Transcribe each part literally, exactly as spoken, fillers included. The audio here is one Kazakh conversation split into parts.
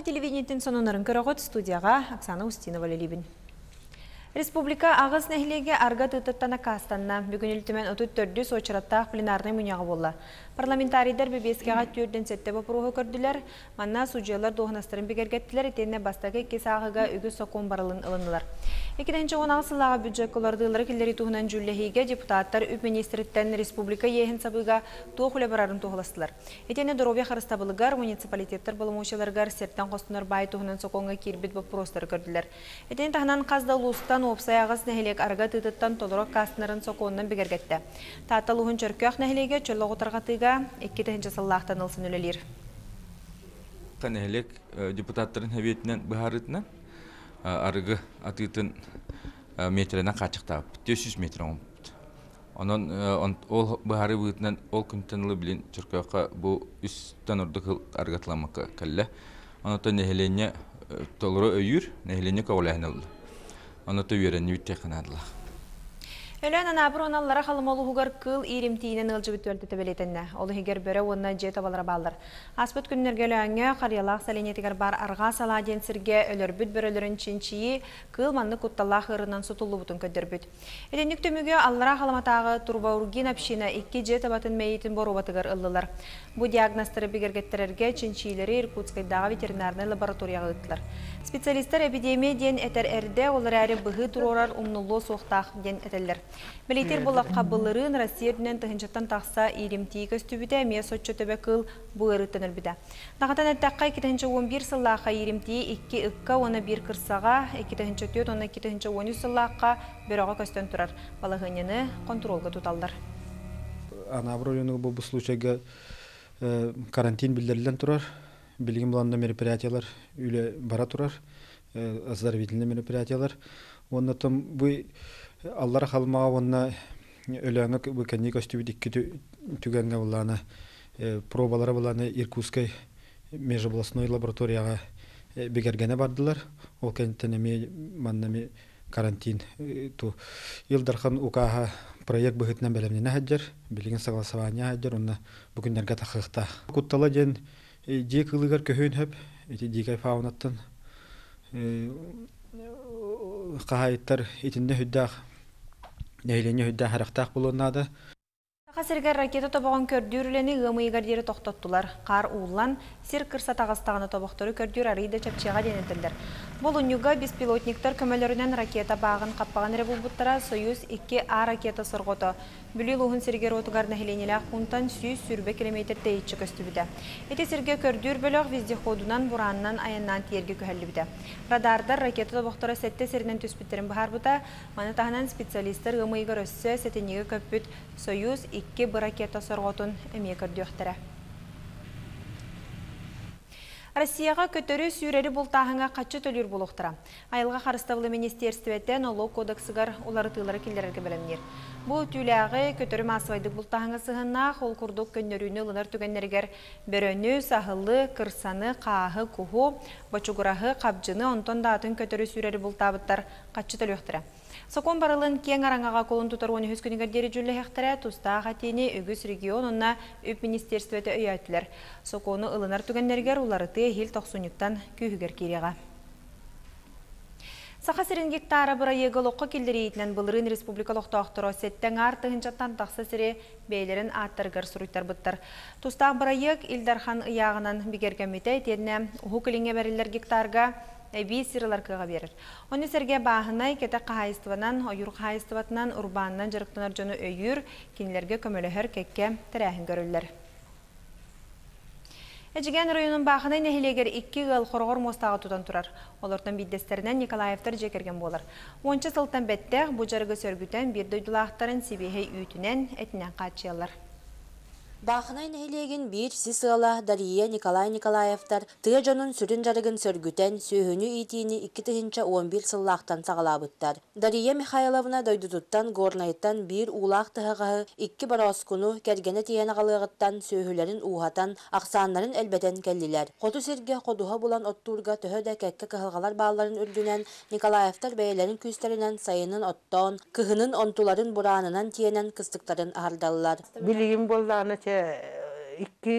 Саха телевидениетін сонунарын көрөгөт студияға Оксана Устинова лелибин. Республика ағыз нәхилеге арга тыттаттана кастанна бүгін үлтімен отут төрдү сочыраттақ пленарный мүняғы болла. Парламентарийдер бебескеға түрден сетті бапыруғы көрділер, манна судьялар доғынастырын бігергеттілер, етенне бастағы кес ағыға үгі сокон барылын ылынылар. Екіденші он ағысылаға бюджет колардылары келдері туғынан жүллехиге депутаттар үп министриттен республика ехін сабыға тоғылы барарын тоғыластылар. Етенне доробия қарыстабылығар, муниципалитеттер болымошыларғар серттен қостынар бай туғынан соконға кирбет бапыростары көрділер. Етенне тағынан қазда ұлыстан опсай ағыз нәхилек арга тыттаттан толырық кастынарын соконынан бігергетті. Татталуғын чөркөк нәхилеге чөллоғы тұрғатыға екі тәхінші сыллақтан ылсын өлелер. Нәхилек депутаттарын хәбетінен бұхарытынан арғы атытын метрінен қачықтап, төрт жүз метр оңып. Онын ол бұхары бұғытынан ол күнтенілі білін чөркөкқа бұл үстен ұрдық арғатыламаққа кәлі. Онын нәхилене толыры өйір, нәхилене көғылайын олды. Оны төверені үтте қанадылақ. Өлен анабыр оналлара қалымолуғығар кыл иримтейінен ылжы бүтөлді төбелетінні. Олы егер бөрі онына жет абалары балдар. Аспыт күннерге өлеңі қариялақ сәленетігер бар арға сала денсірге өлір бүт бір өлірін чинчиі кыл манны құтталақ ұрынан сұтылы бұтын көдір бүт. Еденік төміге аллара қаламатағы турбаургин апшина екі жет абатын мәйетін бору батығыр ылылар. Бұ диагностары бігергеттерерге чинчийлері Иркутскайдағы ветеринарный лабораторияға ұттылар. Специалистер эпидемия ден әтер әрді олар әрі бұғы тұрорар умнулы соқтақ ден әтелер. Белейтер болаққа бұлырын Россияден тұхыншаттан тақса иримтей көстүбіде әмия сотчы төбе кыл бұғырыттан өлбіді. Нағатан әттаққа екі мың он бір сыллаққа иримтей екі үкка оны бір кырсаға, екі мың он төрт оны екі мың он үч сыллаққа бөріға көстен тұрар. Балығынені контролға тұталдар. Анабролыны бұл бұл случайға карантин білдерілден тұрар. Білген бұланда мероприятиялар үйлі бара тұрар. Оздоровительный мероприятиялар. Онна там бұй аллара қалмаға онна өләңі бұкәнне көстүбіт ikki түгәнге бұланы пробалары бұланы Иркутскай межобластной лабораторияға бігергені бардылар. Ол кәнттенеме маннаме карантин. Илдархан ұқаға проект бұғытынан бәлемнені әджер, білген сағаласавания әджер, онна бүкіндерге тақықта. Құттала ден дек ылығар көхін хөп, декай фаунаттан қағайыттар етінде хүддақ, нәйлене хүддақ әріқтақ болуынады. Қасыргар ракета тобағын көрдүрлені ғымыйғар дері тоқтаттылар. Қар уылан, сер кырса тағыстағына тобақтары көрдүр арыйда чапчыға денетілдер. Бұл ұнюға беспилотниктар көмелерінен ракета бағын қаппаған ребулбуттара Союз екі А ракета сұрғыты. Бүлі луғын сергер отығар нәхіленелі құнтан сүйіз сүрбе километр дейітші көстібіді. Еті серге көрдүр бөліғ вездеходунан бұранынан аяннан тиерге көхәлі біді. Радардар ракета тобақтары сәтті серінен түспіттерін бұхар бұта, маны тағынан специалистер ғымыйғар өссі сәтенегі көппіт Союз iki bir raketa sorğotun əməyə kördüxtərə. Россияға көтөрі сүйрері бұлтағыңа қатшы төлір болуқтыра. Айылға қарыстабылы министерстветті налог кодексігар олары тылары келдерерге білімнер. Бұл түйләғі көтөрі масывайды бұлтағыңа сығына қол күрдік көннеріні ұлынар түгеннергер бөрөні, сағылы, кырсаны, қағы, күху, бачуғырағы, қабжыны, онтон датын көтөрі сүйрері бұлтабыттар қатшы төліқтірі. Сокон барылын кен араңаға колын тұтар оны хүз күнігердері жүлі әқтірі тұста қатені үгіз регионына үп министерстветі өйәтілер. Соконы ылынар түгеннергер уларыты хил тоқсуниктан күйігер кереға. Саха сирин гектары бұра егіл оқы келдері етінен бұлырын республикалық тоқтыры сеттен артығын жаттан тақсы сірі бейлерін аттырғыр сұруйттар бұттар. Тұстақ бұра ег Илдархан ұяғынан бігергәметі етедіне ұху кіліңе бәрілер гектарға әбей сирылар кыға берір. Оны сәрге бағынай кәті қағайыстыванан, ойыр қағайыстыватынан, урбанынан жырықтынар жоны өйір, кенілерге көміліғір кәкке тірәхін көрілер. Әжіген районын бағынай нәхилегер екі ғыл қорғыр мостағы тұтан тұрар. Олардың биддестерінен Николаевтар жекерген болар. Ончы сылтан бәттәқ бұ жарғы сөргітен бір дөйділақтарын себейхей үйтінен әтінен қатшиялар. Бахынай нәйлеген бір сисыла Дария Николай Николаевтар тыа жонун сүрін жарығын сөргүтен сөйхіні итini iki bin on bir сыллақтан сағалабыттар. Дария Михайловна дойдутуттан горнайттан бір улақ тыхағығы iki бароскуну кәргені тияны қалығыттан сөйхілерін уғатан ақсанларын әлбәтен кәлілер. Қоту серге қодуға булан оттурға төһөдә кәкке кығылғалар балларын үрдінен Николаевтар бәйлерін күстерінен сайынын оттон, кығынын онтуларын буранынан тиенен кыстықтарын ағардалылар. Билигин болланы iki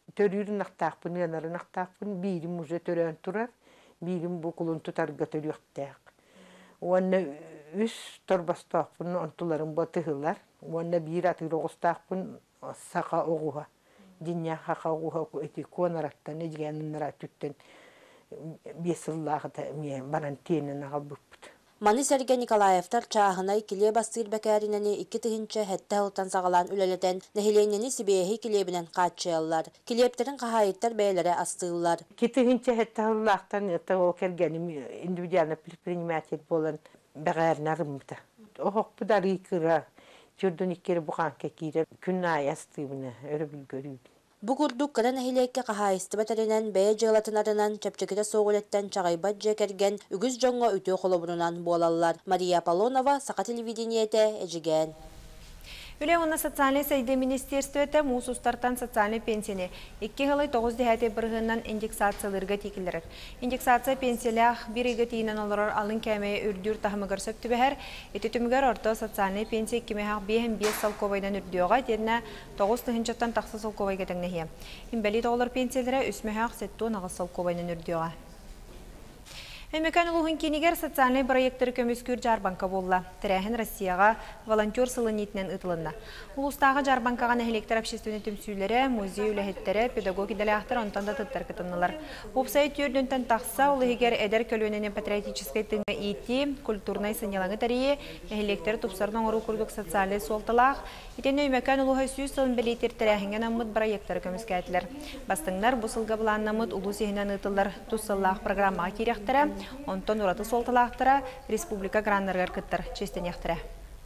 төрүрүн ақтақпын, янарын ақтақпын, бирим уже төрөн турар, бирим бу кулун тутарга төрүктәк. Уанна үс торбастақпын, онтуларын батыһылар. Уанна бир атыр оғыстақпын, сақа оғуға. Диня хақа оғуға эти конараттан, эдгеннара түттен бесыллағы баран тенін албыппыт. Маны Сәрге Николаевтар чағынай келе бастыр бәкәрінені икі тігінші хәтті ұлтан сағалан үлелетен нәхиленені сібейхи келебінен қатшыялар. Келептерін қағайыттар бәйлері астығылар. Кетігінші хәтті ұллақтан ол кәргенім индивидуально предприниматель болан бәғәрін ағымды. Оғық бұдар икіра, жүрдің икері бұған кәкейрі күн ай астығыны өрі білгөрүйді. Бу курдук кара нәхилекке қағайысты бәтәрінен бәе жылатынарынан чәпчекеті соғылеттен чағайбат жекерген үгіз жоңға үтө қолыбырынан болалар. Мария Полонова, Сақа телевидениеті, әжіген. Үле оны социальный сайды министерстветі мұсустартан социальный пенсияны екі ғылай тоғыз дәйәте бірғынан индексацияларға текілдірір. Индексация пенсиялях бір егі тейінен олырар алын кәмейі үрдүр тахымығыр сөпті бәр, еті түмігер орта социальный пенсия кемеғақ бейін бес салковайдан үрдіоға деріне тоғыз тұхынчаттан тақсы салковайға тәңнеге. Инбәлі тоғылар пенсиялары үсмеғақ сетті нағыз салковайдан үрдіоға. Әмекән ұлығын кенегер социальный проекттері көміскүр Жарбанка болла. Тірәхін Россияға волонтер сылын етінен ұтылынна. Улыстағы Жарбанкаға нәхелектер общественный түмсүйлері, музей үләхеттері, педагоги дәліқтір онтанда тұттар кітынылар. Опсай түрдінтен тақса, ұлығығер әдер көлөніне патриотическай тыңы еті, культурнай сынелаңы тәрие, нәхелектер тұпсардың ору күрдік социальный солтылақ. Етен өймекән ұлығы сүй сылын білетер тірәхінген амыд проекттері көміскәтілер. Бастыңдар бұсылға бұланнамыд ұлы сехінен ұтылар тұсыллақ программа керектірі. Онтон ураты солталақтыра республика граннергер кыттыр честен яқтыра.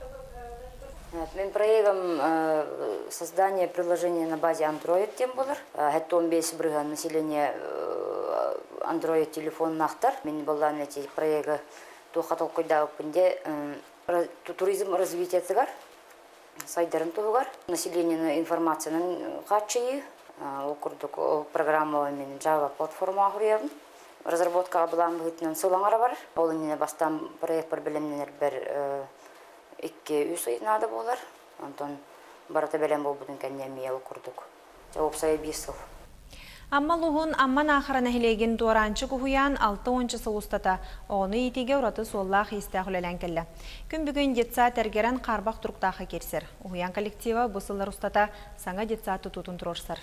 Мен проектом создания приложения на базе Android тем булар. Это он бес брыга населения Android телефон нахтар. Мен болан эти проекты тухатол койда пенде туризм развития цигар. Сайдарын тугар. Население информацияның качы. Окурдук программа мен Java платформа хурьявын. Разработка булан бытынан сылаңара бар. Ол ине бастан проект проблемнер бер икки үс айнада болар. Антон барата белем бул бүтүн кеннемия окурдук. Жауап сай бес. Амма лугун амман ахарана хилеген дуаранчы кухуян алты ончы сылустата. Оны итиге ураты соллах истәхүлелән келле. Күн бүгін детса тәргерен қарбақ тұрқтақы керсер. Ухуян коллектива бұсылар устата саңа детса тұтутын тұрорсар.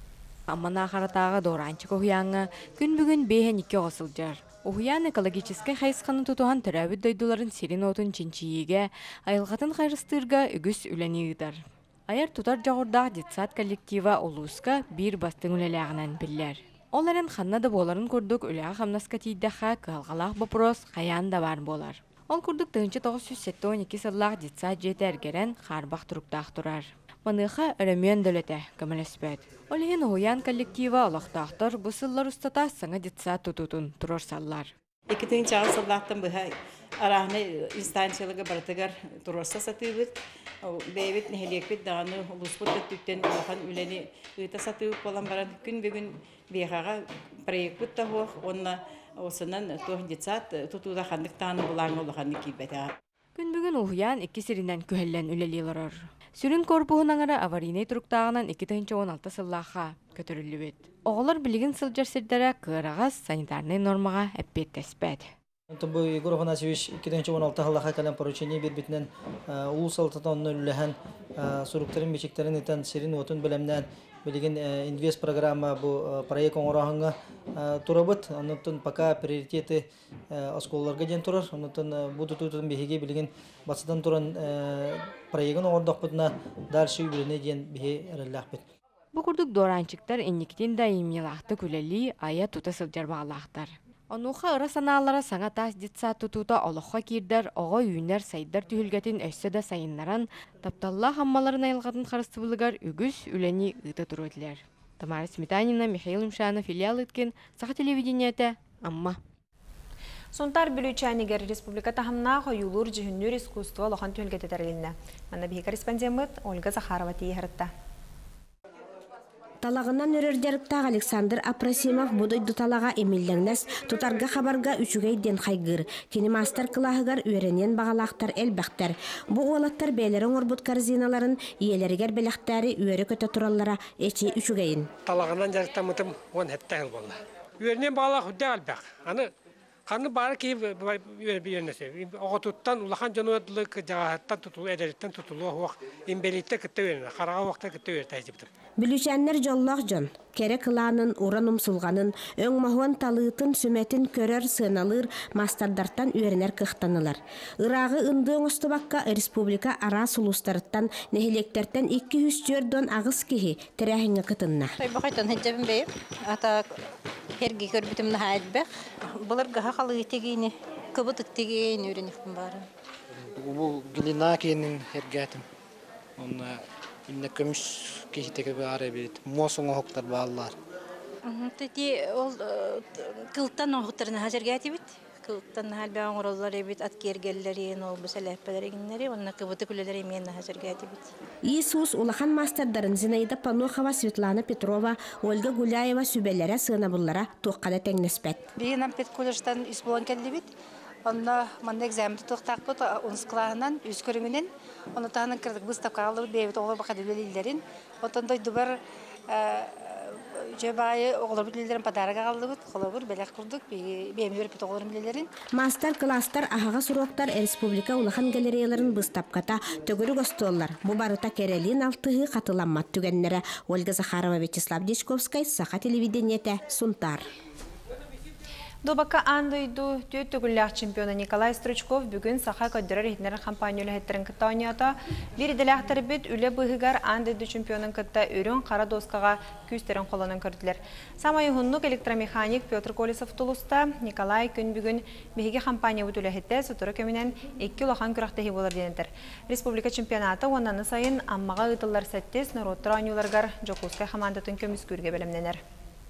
Аммана харатага доранчы кохуяңа күн бүгін бейхен ике оғысылжар. Ухуян экологическай хайсқаны тұтуған түрәбіт дойдуларын серин отын чинчиеге, айылғатын хайрыстырға үгіс үләні ұйдар. Аяр тутар жағырдағы детсат коллектива олуска бір бастың үлеләғінен білер. Оларын қаннады боларын көрдік үләға қамнаска тейдіға қылғалақ бұпрос қаян да бар болар. Ол көрдік тоғыз жүз сексен екі сыллақ детсат жеті әргерен қарбақ тұрықтақ тұрар. Маныха өрөмөн дөлөтө көмөлөспөт. Олеген уян коллектива олоқтақтыр бұсыллар ұстата саңа детсат тұтутын тұрор саллар. Екітің чағы саллақтың бұға арағыны инстанциялығы бартығар тұрорса сатыбыт. Бәйбет нәхелекпет дағаны ұлыспыт түттен ұлақан үләні ұйта сатыбыт болан баран күн бүгін бейхаға проект бұтта хоқ, онына осынан тоқ детсат тұтуда қандықтағаны бұлаңы ұлақаны кейбәті. Күн бүгін уян екі сиринен күхеллен үлелелерор. Сүрін корпуғынаңара аварийный тұруқтағынан екі мың он алты сыллаға көтірілі бет. Оғылар білігін сылжар сірдері қырағас санитарный нормаға әппет тәспәд. Бұл Егор Афанасьевич екі мың он алты сыллаға кәлем поручение бербетінен ұлы салтатанны үліген сұруқтарын мечектерін етен серин отын білімнен білеген инвест программа бұл проект оңырағыңа тұрабыт. Онытын пока приоритеті осколларға ден тұрар. Онытын бұды тұтын бейге білеген басыдан тұран проектін оңырдақ бұдына дәрші үбіріне ден бейге әрілләқ бет. Бұл күрдік доранчықтар әннектен дайымелақты күләлі ая тұта сылжар бағалақтар. Онуға ұры саналары саңа тас детса тұтута олыққа кирдер, оға үйінер сайдар түйілгетін өссі да сайынларан, тапталла хаммаларын айылғатын қарысты бұлығар үгіз үләні ұйты тұру өтілер. Тамара Сметанина, Михаил Имшанов, филиал үткен, Сақа телевидениеті, Амма. Сонтар бүлүчәнигер республика тахымна қойулур жүйіннер искусство лохан түйілгеті тәрілінні. Мана бейі корреспондент Ольга Захарова тейхірітті. Талагынан өрөрдеріктақ Александр Апрасимов будой дуталаға эмилленнес тутарга хабарга үчүгейден хайгыр. Кені мастер кылahыгар үйренен бағалақтар әлбәқтер. Бу олаттар бәйлерін орбут корзиналарын иелерігер бәләқтәрі үйері көті тураллара эчи үчүгейін. Талагынан жарықтамытым он хәттәғыл болла. Үйерінен бағалақ үдді әлбәқ. Аны Қаны бары кейіп үйернесе. Оғытуттан улахан жануадлық жағаттан тұтылу, әдәріттен тұтылу оқ, имбелитті күтті үйеріне, қараға оқта күтті үйер тәйзіптім. Білушәннер жоллақ жон, кәрі қыланын, уран умсулғанын, өң махуан талыытын, сүмәтін көрер сыналыр, мастардартан үйерінер қықтанылар. Ирағы ынды оңысты баққа республика ара сулустарыттан, нәхелектерттен екі жүз жөрден ағыз кеге тәрәхіңі қытынна. Бақайтан хеджабын бейіп, ата hergi körbütümle haydbek. Bular gaha kalı tegini, kıbıtık tegini öğreniftim bari. Bu glina kenin hergatim. Ona inne kömüş kehiteke bir arabet. Mosonga hoktar bağlar. Teti ol kıltan hoktarına hacergati bit. Kıltan halbe ağırlar ebit atkergelleri, ol bu selefpeleri günleri, ona kıbıtık üleleri miyenne hacergati bit. Иисус улахан мастердарын Зинаида Панухова, Светлана Петрова, Ольга Гуляева сүбелері сына бұллара тоққада тәңнеспәт. Бейінам пет колледжтан үс болан кәлді бит. Онна манна экзаменді тоқтақ бұд, оныз қылағынан, үз көріңінен. Оны тағынан кірдік бұстап қағылы бұд, бейбіт оғыр бақады өлелілерін. Отындай дұбар жөбайы оғылыр бүтлелерін падарыға қалды бұд, қолы бұр, бәләқ құрдық, бейім өріпет оғылырын білелерін. Мастер-класстар ағаға сұроқтар республика улахан галереяларын бұстапқата төгірі көстоллар. Бұ барыта керелин алтығы қатыламмат түгеннері. Ольга Захарова, Вячеслав Дичковскай, Саха телевидениеті, Сунтар. Добака андойду төттөгүлләк чемпионы Николай Стручков бүгін саха көддірер етінер компаниялы хеттерін кітта ойнията. Bir дәләқтір бет үлі бұғығар андойду чемпионын кітта өрін қара доскаға күстерін қолының көрділер. Самай ғынлық электромеханик Петр Колесов Тулуста Николай күн бүгін мехеге компания өтілі хетте сұтыры көмінен екі ұлақан күрақтығы болыр денетір. Республика чемпионаты онаны сайын аммаға ұтылар сәттес Нұротыр ойнуларғар Жокускай хамандатын көміз көрге бәлімненер.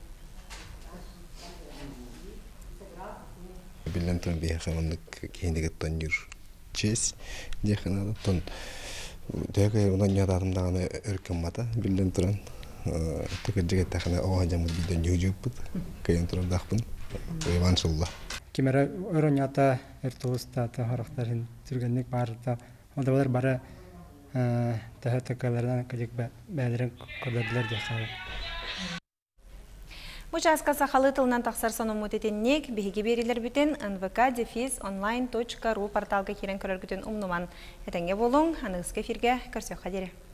Билентон бияханлык кейіндегі тонюр честь дияханады тон дөгі онан ядадымдағаны өркім мата билентон түкір жігеттақаны оға жамыз биден жүгіп бұд кейін тұрдақпын ойваншылла кемері өрін ята әртуыста тағырықтарын түргенлік барыта онда олар бары тәхі тәккалардан көдек бәлерін көрдерділер дияқалы. Мұчасқа сақалы тылынан тақсар соның мұтетеннек, бігеге берілер бүтін эн вэ ка дефис онлайн точка ру порталға керен көрер бүтін ұмныман. Әтәнге болың, аныңызға эфирге көрсек қадері.